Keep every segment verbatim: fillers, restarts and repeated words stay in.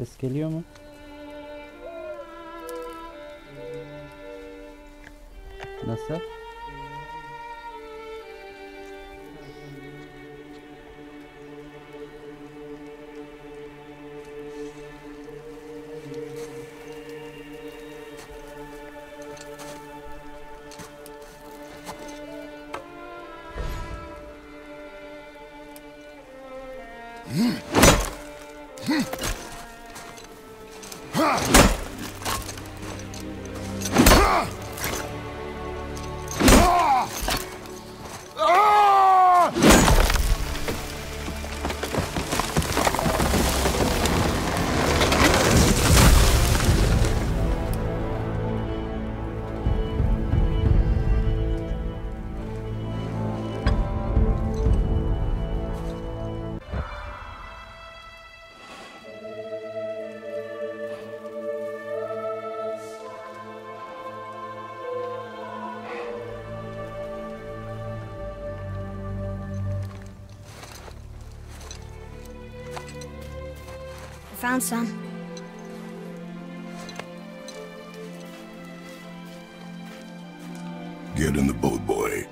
Ses geliyor mu? Nasıl? I found some. Get in the boat, boy.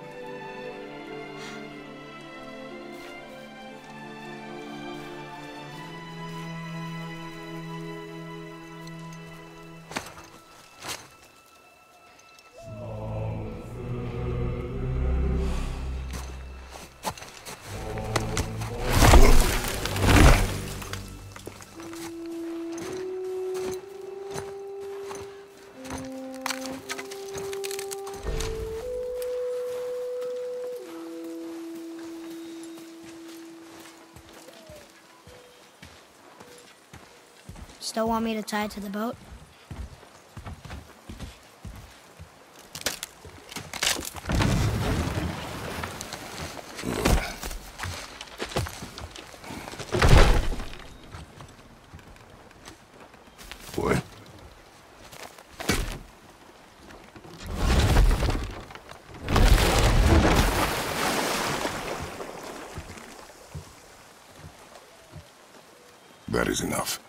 Still want me to tie it to the boat? Boy. That is enough.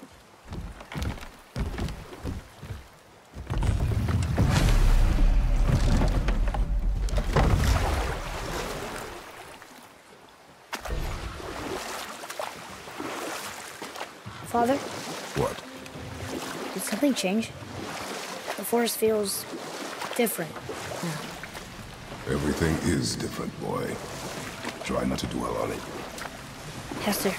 Father, What? did something change? The forest feels different now. Everything is different, boy. Try not to dwell on it. Yes, sir.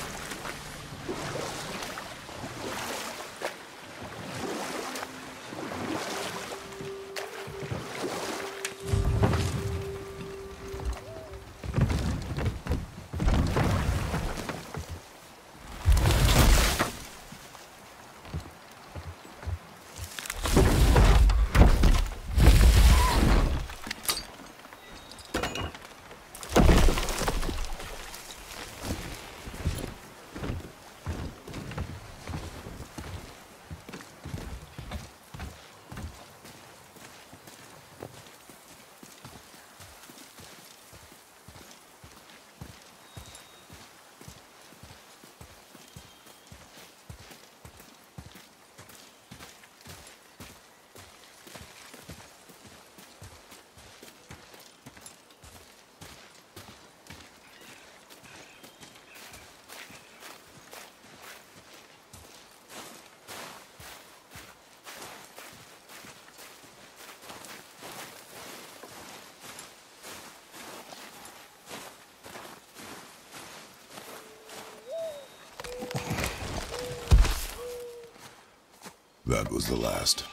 That was the last.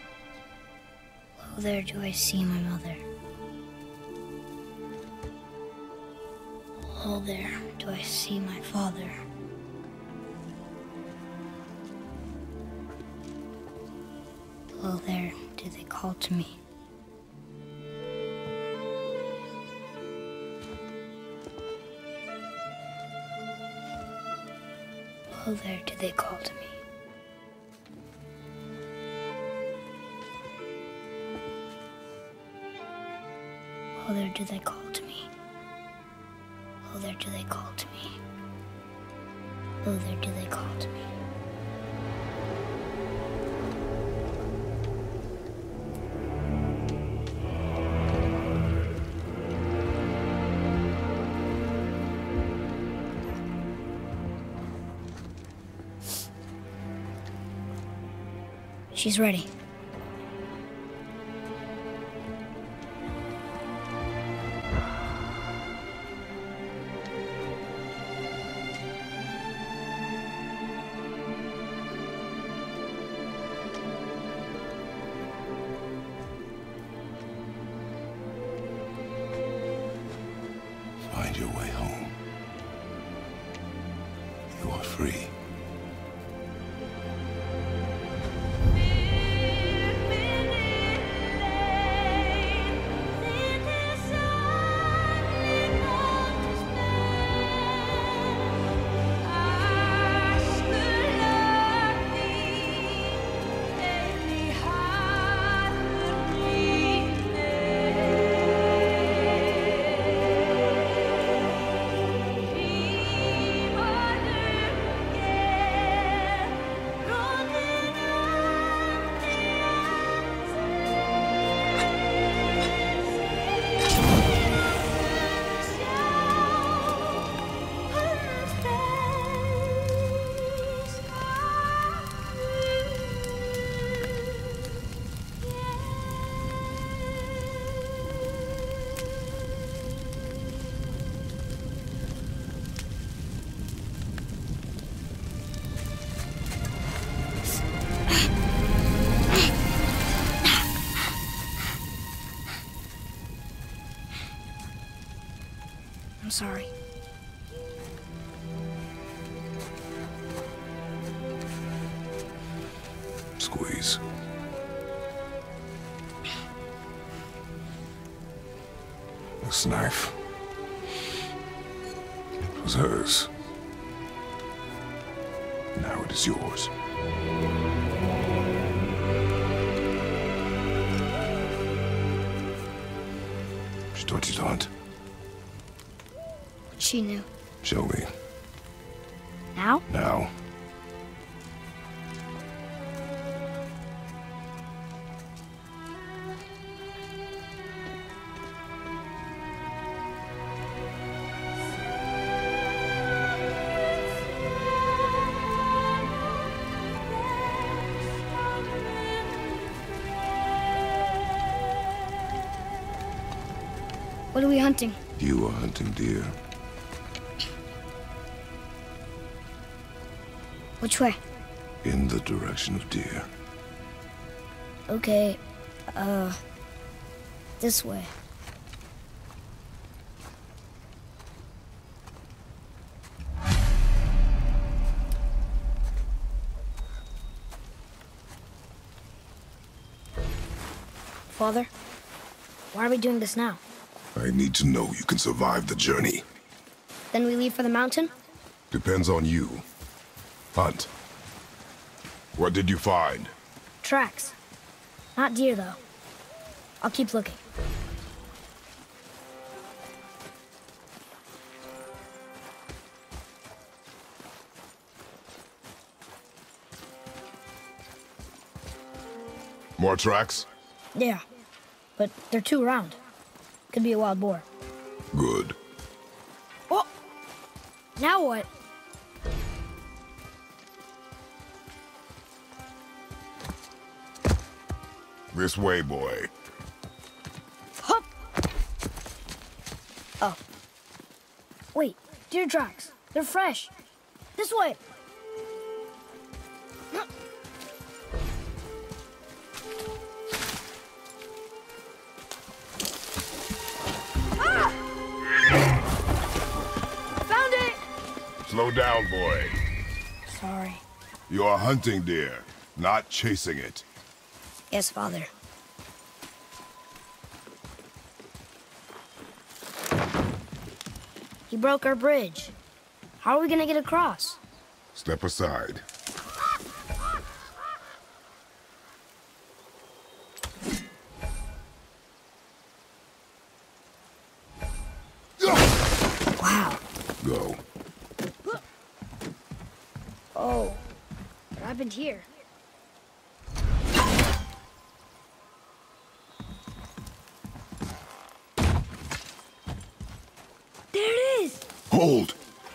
There do I see my mother. Oh, there, do I see my father? Oh, there, do they call to me? Oh, there, do they call to me? Oh, there, do they call to me? Oh, there, do they call to me? Oh, there, do they call to me? She's ready. Find your way home. You are free. I'm sorry. Squeeze. This knife. It was hers. Now it is yours. She taught you not. She knew. Show me. Now? Now. What are we hunting? You are hunting deer. Which way? In the direction of deer. Okay, uh, this way. Father, why are we doing this now? I need to know you can survive the journey. Then we leave for the mountain? Depends on you. Hunt. What did you find? Tracks. Not deer, though. I'll keep looking. More tracks? Yeah, but they're too round. Could be a wild boar. Good. Oh! Now what? This way, boy. Hup! Oh. Wait, deer tracks. They're fresh. This way. Slow down, boy. Sorry. You are hunting deer, not chasing it. Yes, Father. He broke our bridge. How are we gonna get across? Step aside. Wow. Go. Oh. What happened here? There it is! Hold!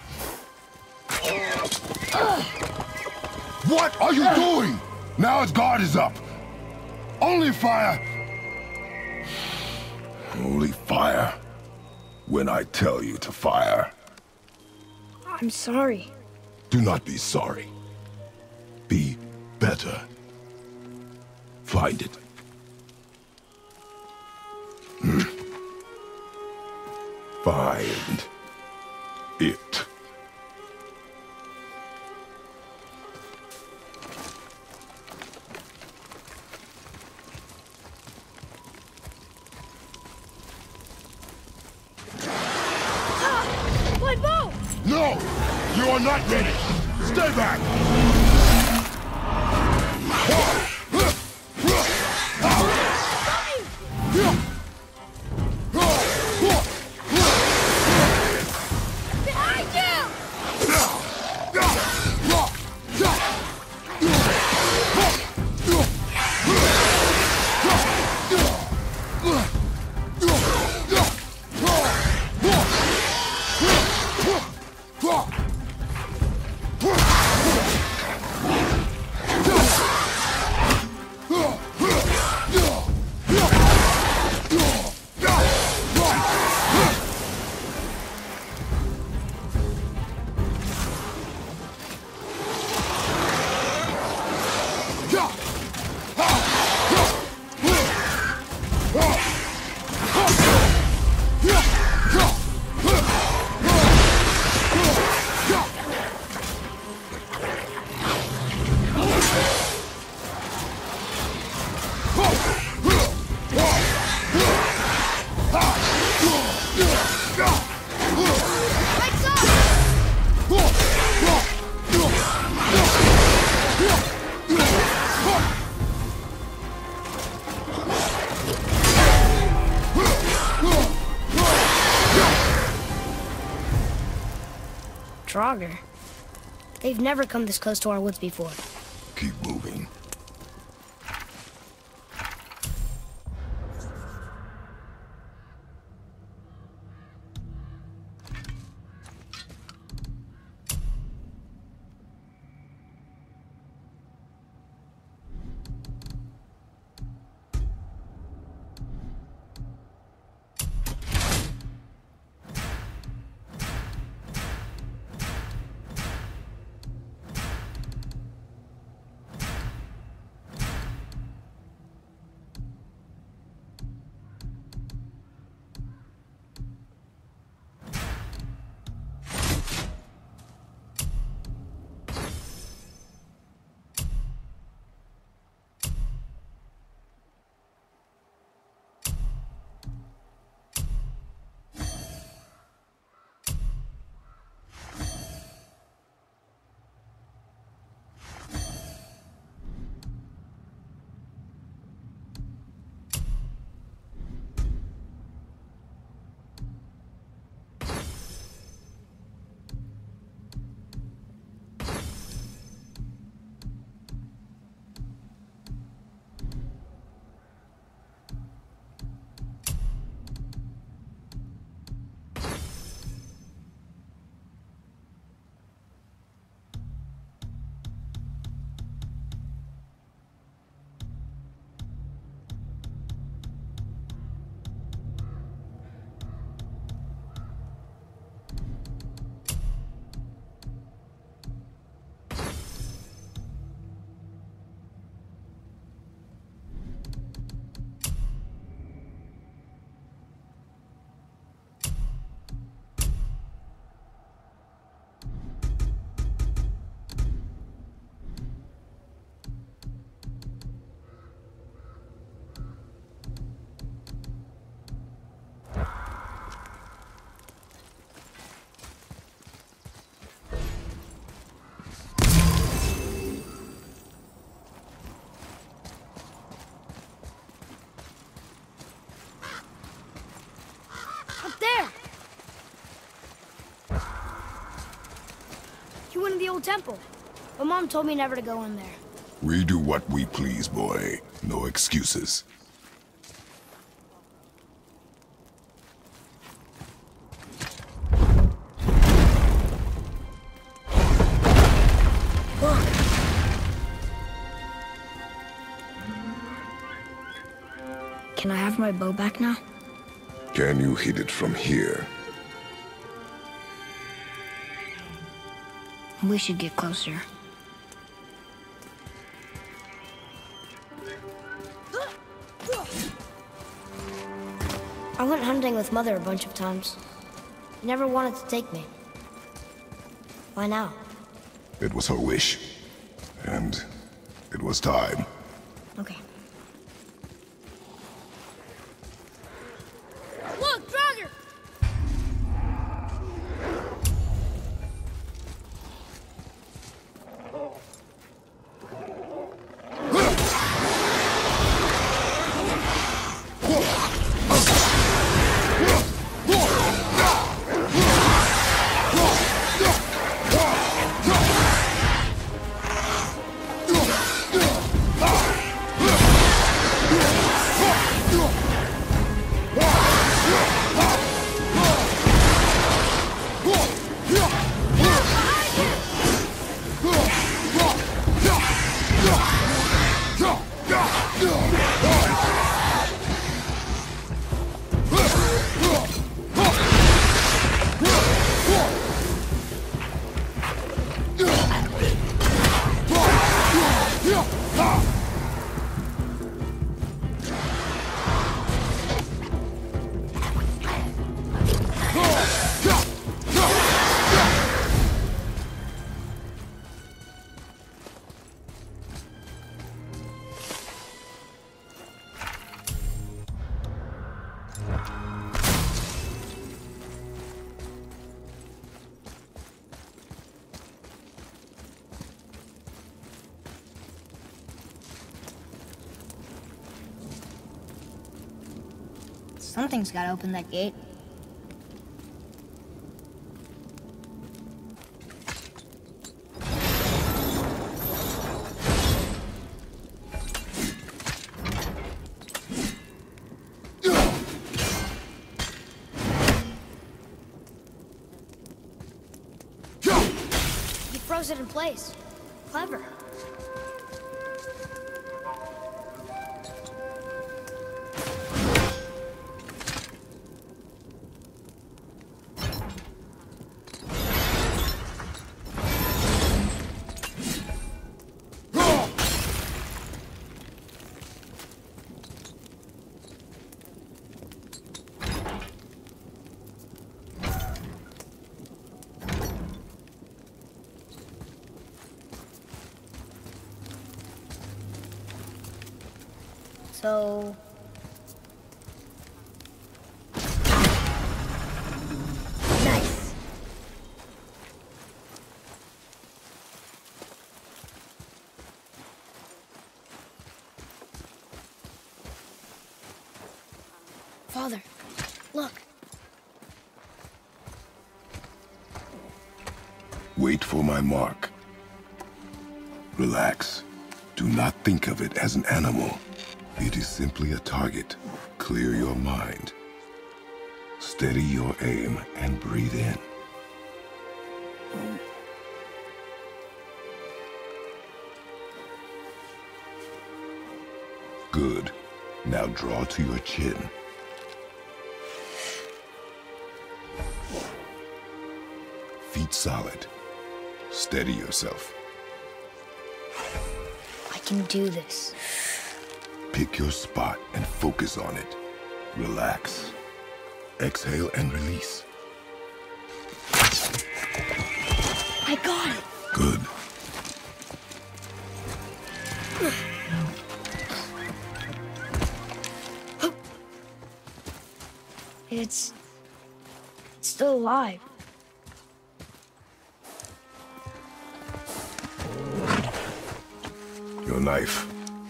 What are you doing? Now his guard is up. Only fire. Only fire. When I tell you to fire. I'm sorry. Do not be sorry. Be better. Find it. Hmm. Find it. My bow! No! You are not ready! Stay back! Behind you! Lights up! Draugr. They've never come this close to our woods before. Keep moving. the old temple. But Mom told me never to go in there. We do what we please, boy. No excuses. Can I have my bow back now? Can you hit it from here? We should get closer. I went hunting with Mother a bunch of times. She never wanted to take me. Why now? It was her wish. And it was time. Okay. Look, Draugr! Something's gotta open that gate. He froze it in place. Clever. So... Nice. Father, look. Wait for my mark. Relax. Do not think of it as an animal. It is simply a target. Clear your mind. Steady your aim and breathe in. Good. Now draw to your chin. Feet solid. Steady yourself. I can do this. Pick your spot and focus on it. Relax. Exhale and release. I got it. Good. It's... it's still alive. Your knife.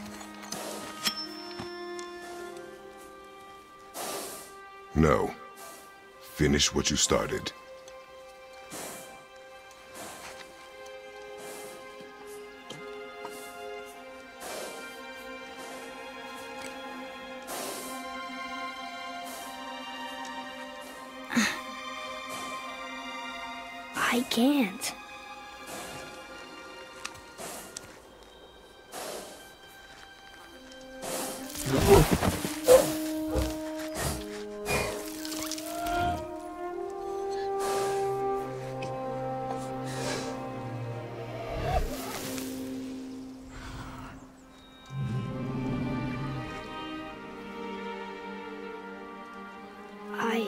No. Finish what you started. I can't. I...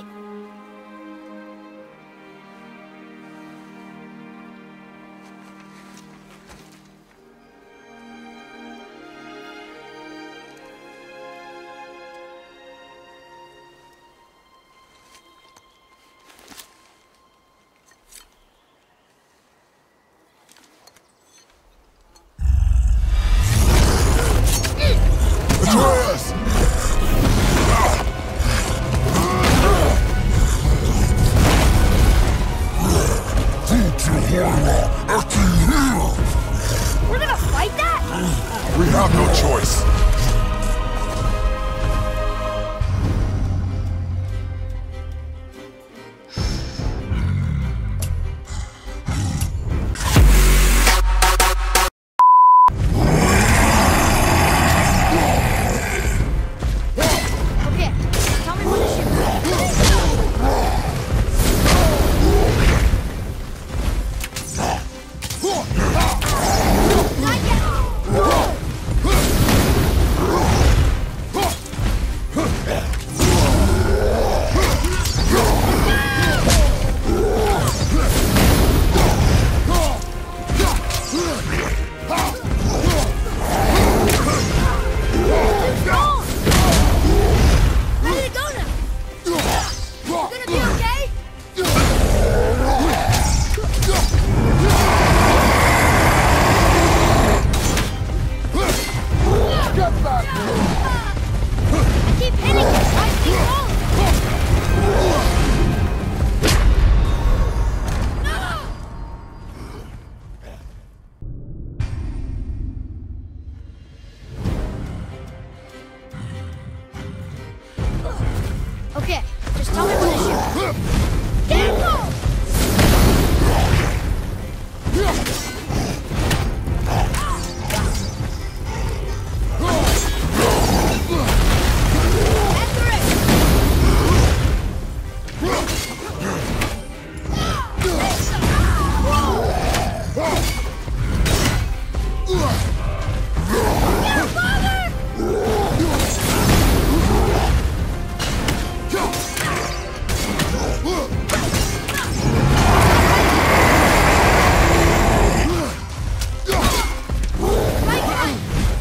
Atreus! We're gonna fight that? We have no choice. Okay, tell me when to shoot. How did it go now? You gonna be okay? Keep hitting it. I keep rolling. Okay, just tell me when to shoot. Careful! Answer it! Yeah, father! Right hand!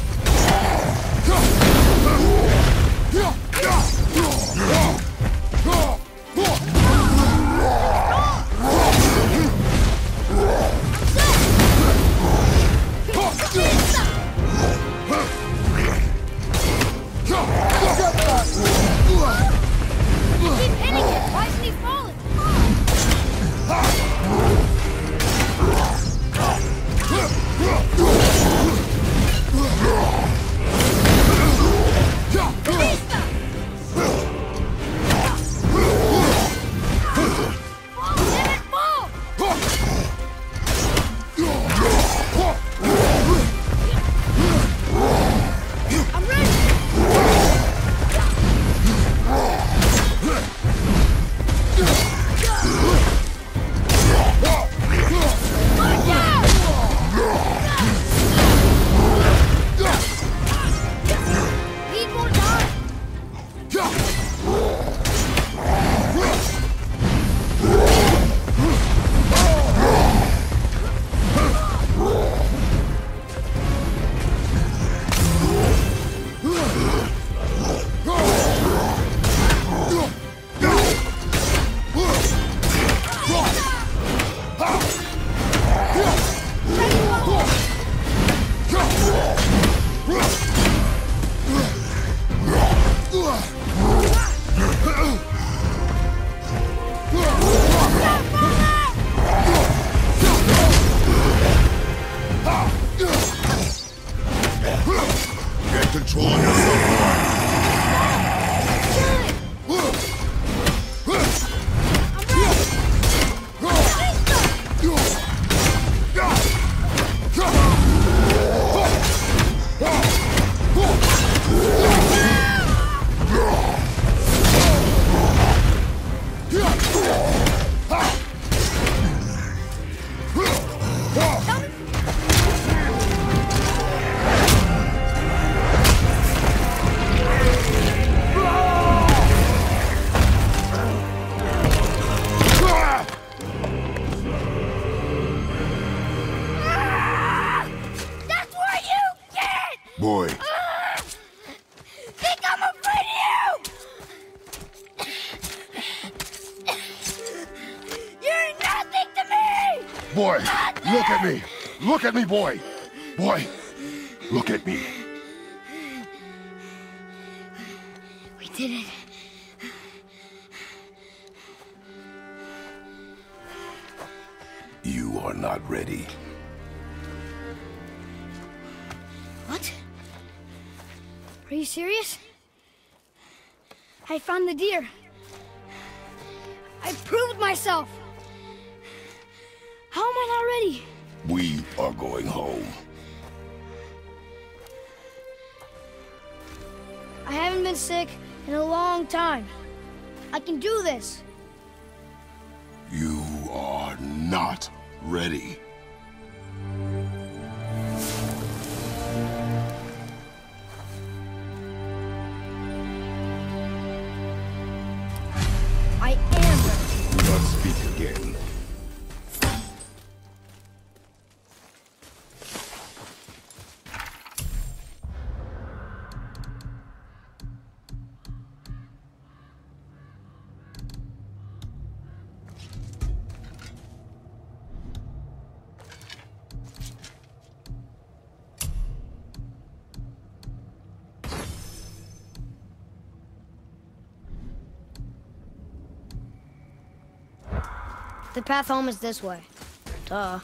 Keep hitting it! Why isn't he falling? Fall, damn it, fall! I'm ready! Look out! Need more time! Get control of yourself, I'm ready! Boy. Ah! Think I'm afraid of you! You're nothing to me! Boy, Nothing! look at me! Look at me, boy! Boy, look at me. We did it. You are not ready. What? Are you serious? I found the deer. I proved myself. How am I not ready? We are going home. I haven't been sick in a long time. I can do this. You are not ready. I am ready. Do not speak again. The path home is this way. Duh.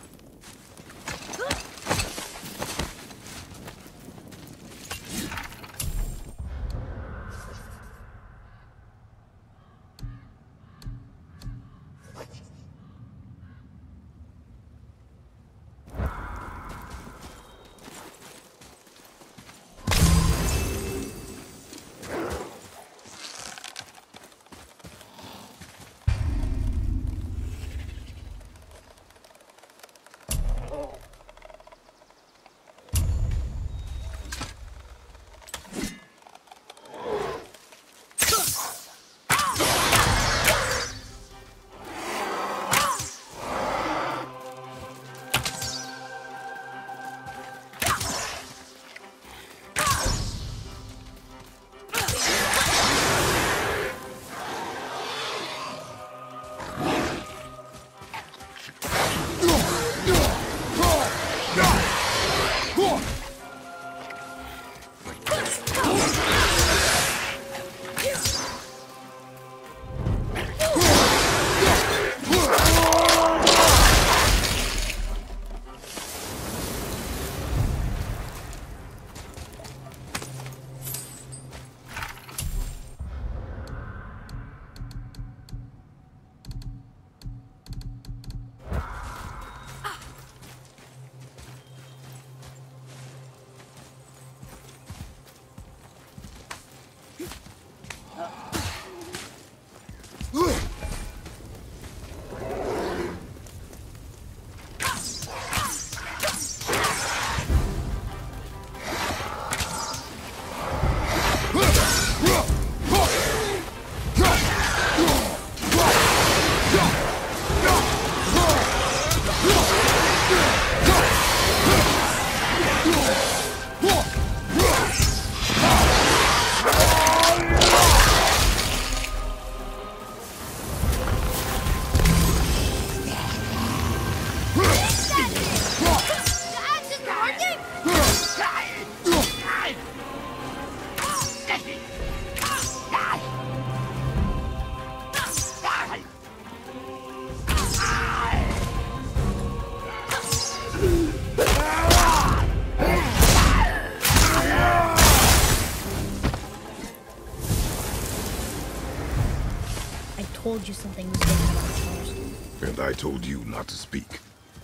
I told you something was going to happen first. And I told you not to speak.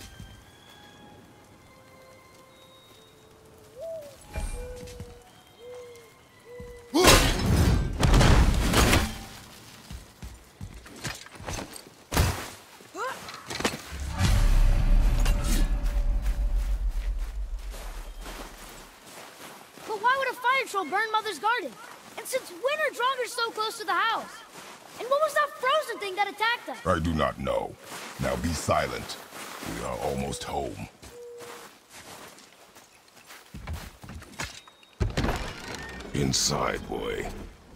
But why would a fire troll burn Mother's garden? And since when are Draugr so close to the house? And what was that frozen thing that attacked us? I do not know. Now be silent. We are almost home. Inside, boy.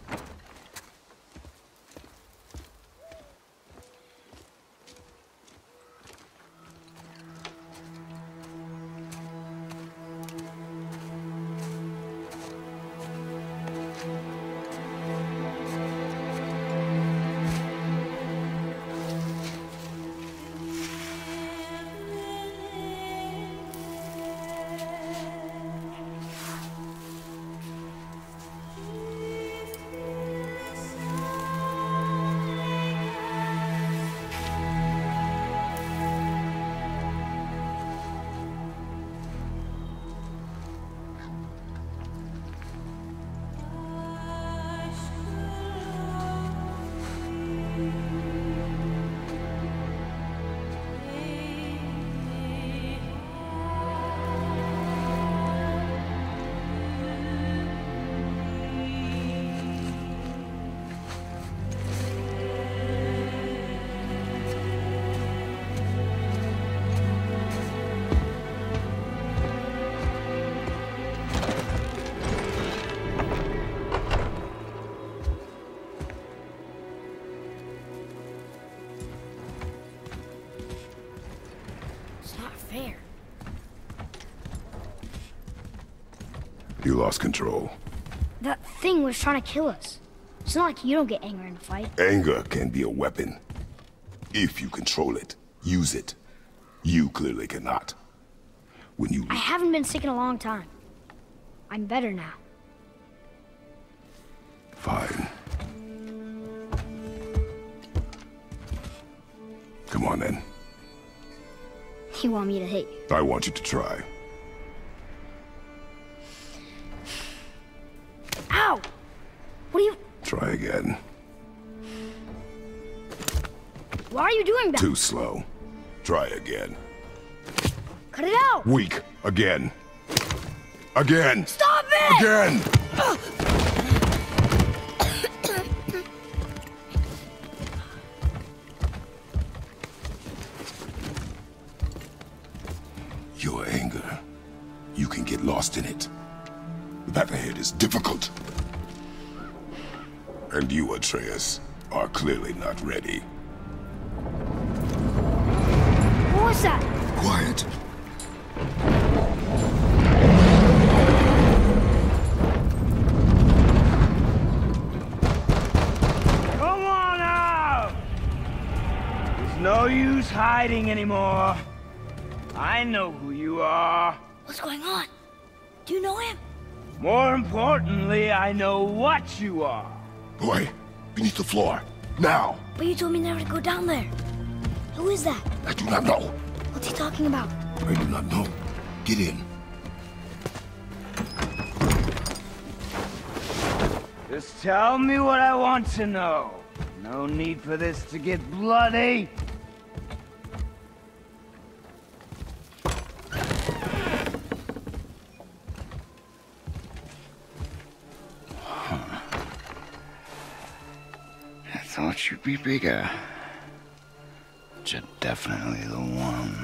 Fair. You lost control. That thing was trying to kill us. It's not like you don't get angry in a fight. Anger can be a weapon. If you control it, use it. You clearly cannot. When you... I haven't been sick in a long time. I'm better now. Fine. Come on then. You want me to hit you? I want you to try. Ow! What are you... Try again. Why are you doing that? Too slow. Try again. Cut it out! Weak. Again. Again! Stop it! Again! Your anger. You can get lost in it. The path ahead is difficult. And you, Atreus, are clearly not ready. What was that? Quiet. Come on out! There's no use hiding anymore. I know who you are. What's going on? Do you know him? More importantly, I know what you are. Boy, beneath the floor. Now! But you told me never to go down there. Who is that? I do not know. What's he talking about? I do not know. Get in. Just tell me what I want to know. No need for this to get bloody. I thought you'd be bigger. But you're definitely the one.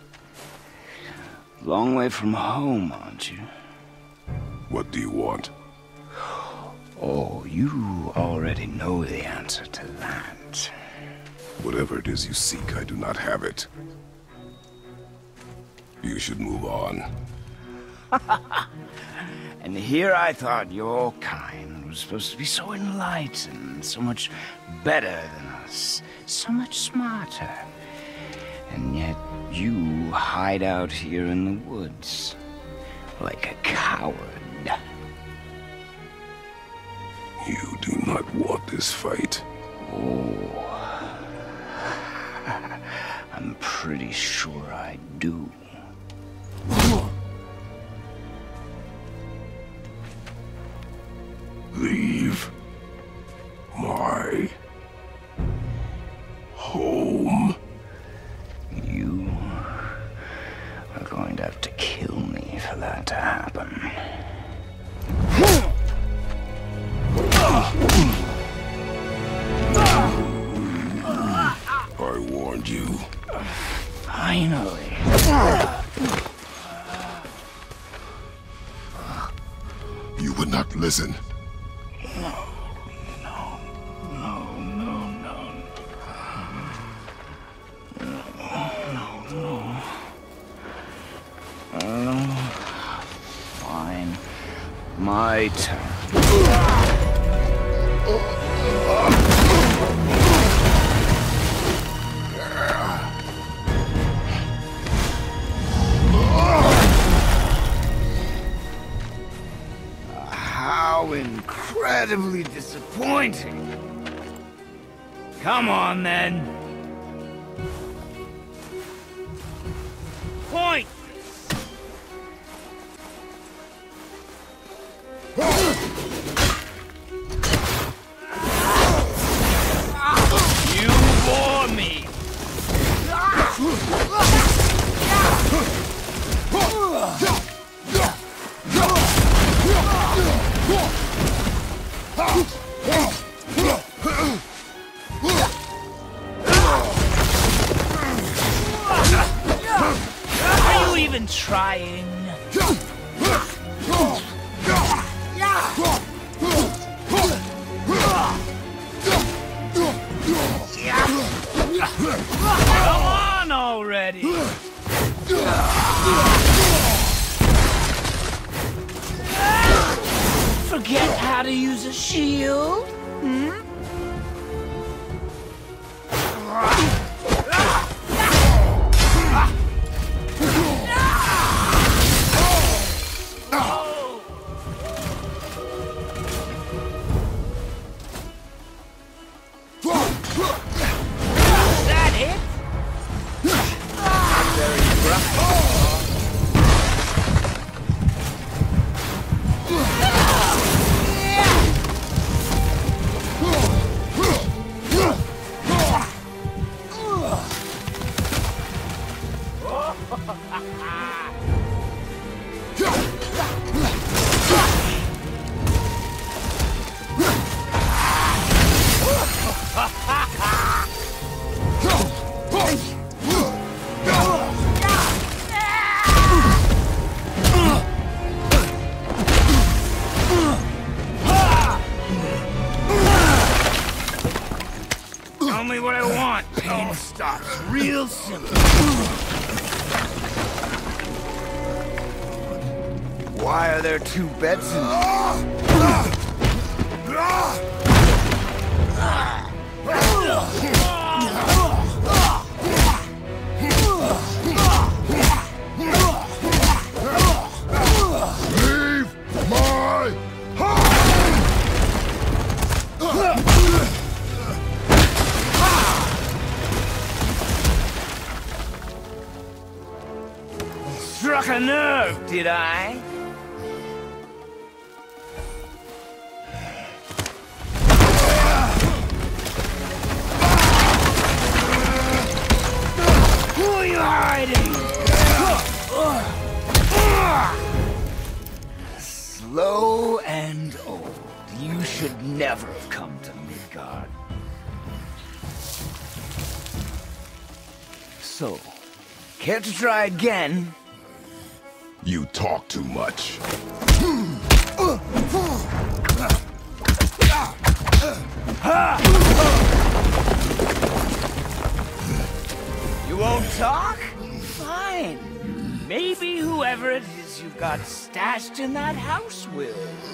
Long way from home, aren't you? What do you want? Oh, you already know the answer to that. Whatever it is you seek, I do not have it. You should move on. And here I thought your kind was supposed to be so enlightened, so much better than us, so much smarter. And yet you hide out here in the woods, like a coward. You do not want this fight. Oh, I'm pretty sure I do. Leave my home. You are going to have to kill me for that to happen. I warned you. Finally. You would not listen. No, no, no, no, no. No, no. Uh, fine. My turn. How incredibly disappointing. Come on, then. Point! You bore me! Are you even trying? Come on already! Forget how to use a shield? Hmm? Tell me what I want. Pain stops real simple. Why are there two beds in Leave my house! Struck a nerve, did I? Who are you hiding? Slow and old. You should never have come to Midgard. So, care to try again? You talk too much. You won't talk? Fine. Maybe whoever it is you've got stashed in that house will.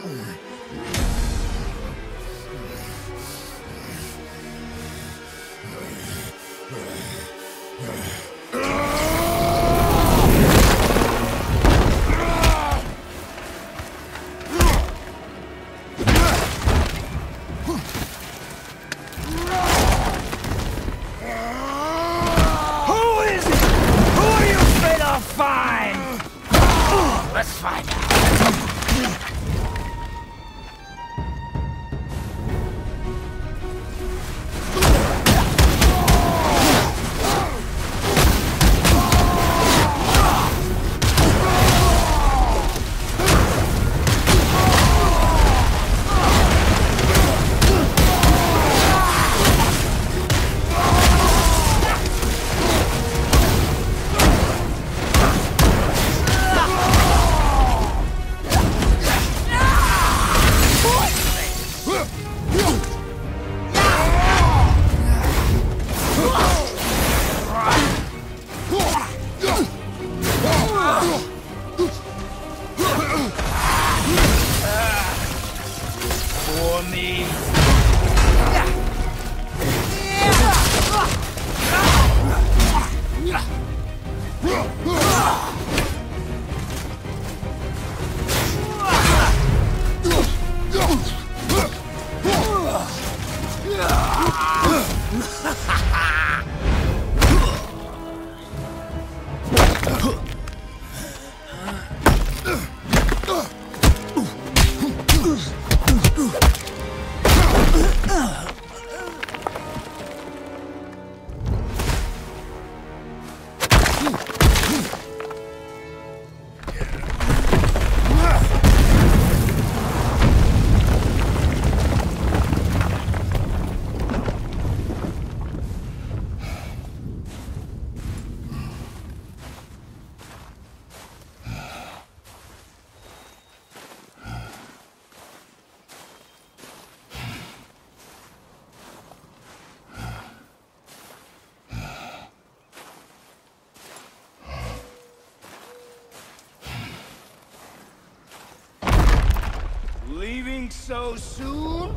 Fine! Let's find out. from me. Leaving so soon?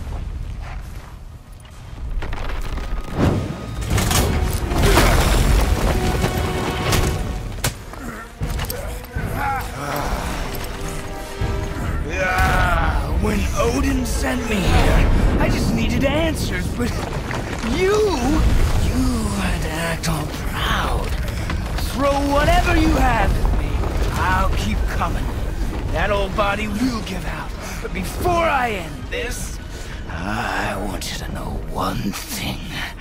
Yeah, when Odin sent me here, I just needed answers, but you, you had to act all proud. Throw whatever you have at me. I'll keep coming. That old body will give out. But before I end this, I want you to know one thing.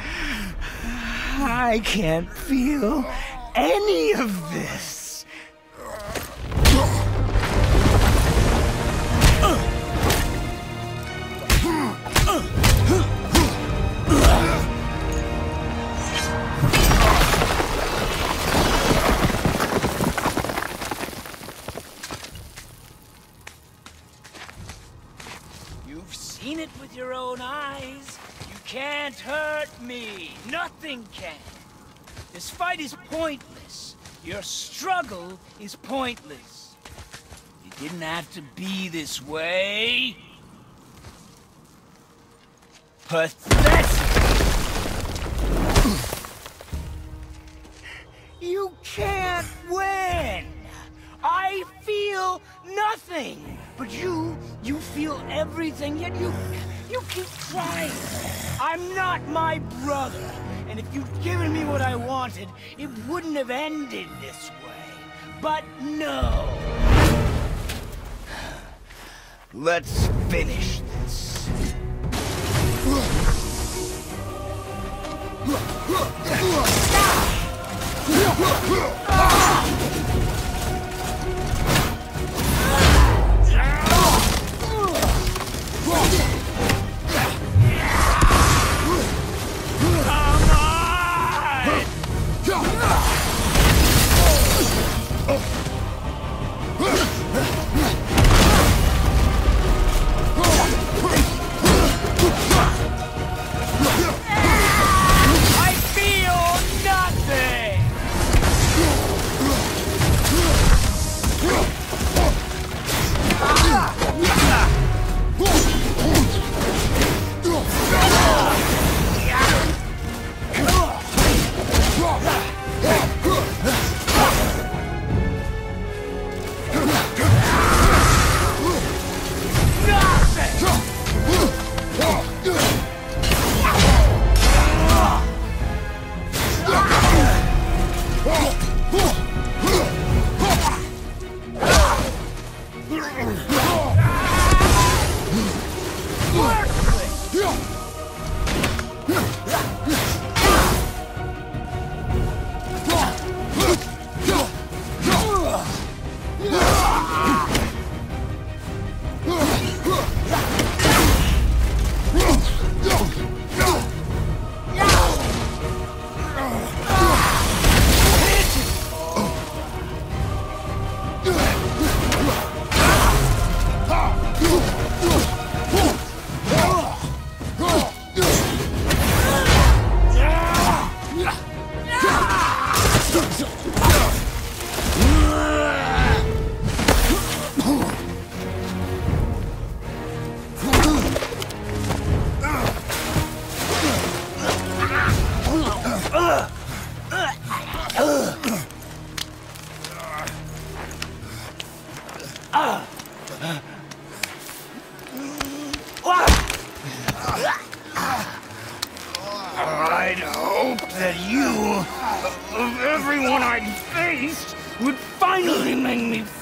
I can't feel any of this. You've seen it with your own eyes. You can't hurt me. Nothing can. This fight is pointless. Your struggle is pointless. It didn't have to be this way. Pathetic! You can't win! I feel nothing! But you, you feel everything, yet you, you keep trying. I'm not my brother, and if you'd given me what I wanted, it wouldn't have ended this way. But no! Let's finish this. I feel nothing!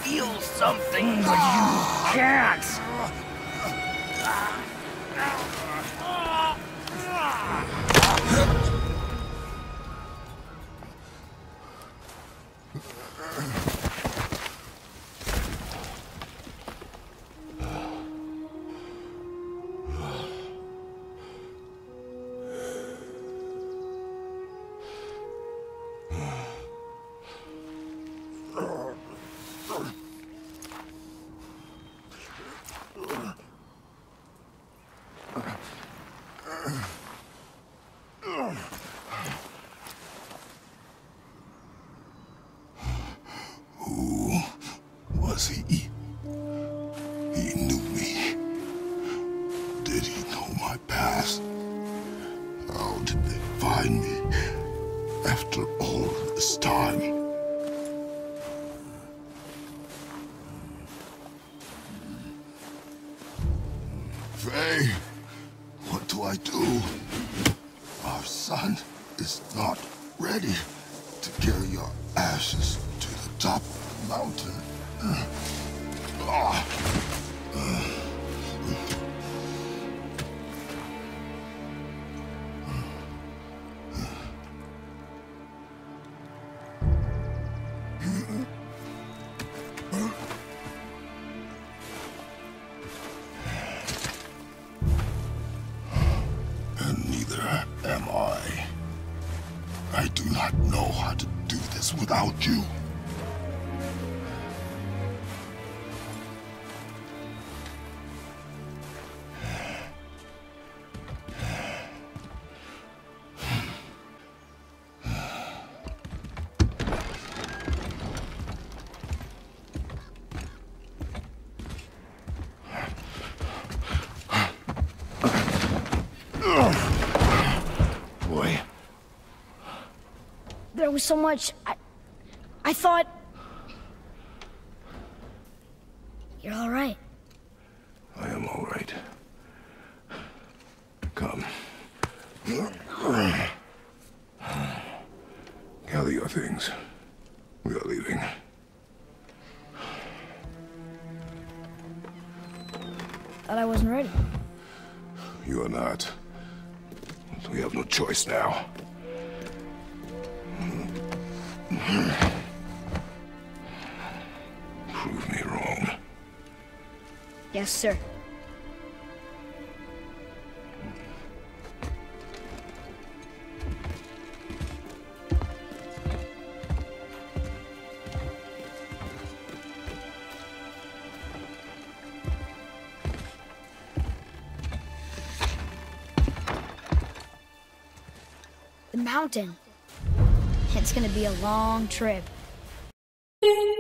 feel something, but you can't. Who was he? He knew me. Did he know my past? How did they find me after all this time? Faye, what do I do? Our son is not ready to carry your ashes to the top of the mountain. Ah. And neither am I. I do not know how to do this without you. Boy. There was so much. I, I thought. You're all right. I am all right. Come. Gather your things. We are leaving. Thought I wasn't ready. You are not. We have no choice now. Prove me wrong. Yes, sir. The mountain. It's gonna be a long trip.